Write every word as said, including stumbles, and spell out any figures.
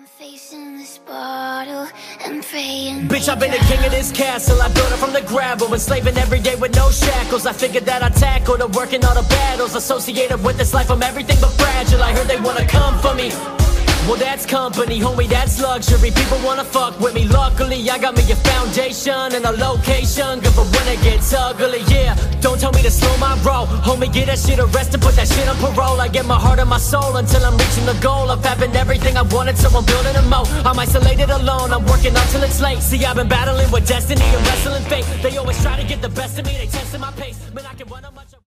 I'm facing this bottle and praying. Bitch, I've been the king of this castle. I built it from the gravel, enslaving every day with no shackles. I figured that I'd tackle the work and all the battles associated with this life. I'm everything but fragile. I heard they wanna come for me. Well, that's company, homie, that's luxury. People wanna fuck with me. Luckily, I got me a foundation and a location good for when it gets ugly, yeah. Don't tell me to slow my roll, homie, get that shit arrested, put that shit on parole. I get my heart and my soul until I'm reaching the goal of having everything I wanted, so I'm building a moat. I'm isolated alone, I'm working until it's late. See, I've been battling with destiny and wrestling fate. They always try to get the best of me, they testing my pace. Man, I can run 'em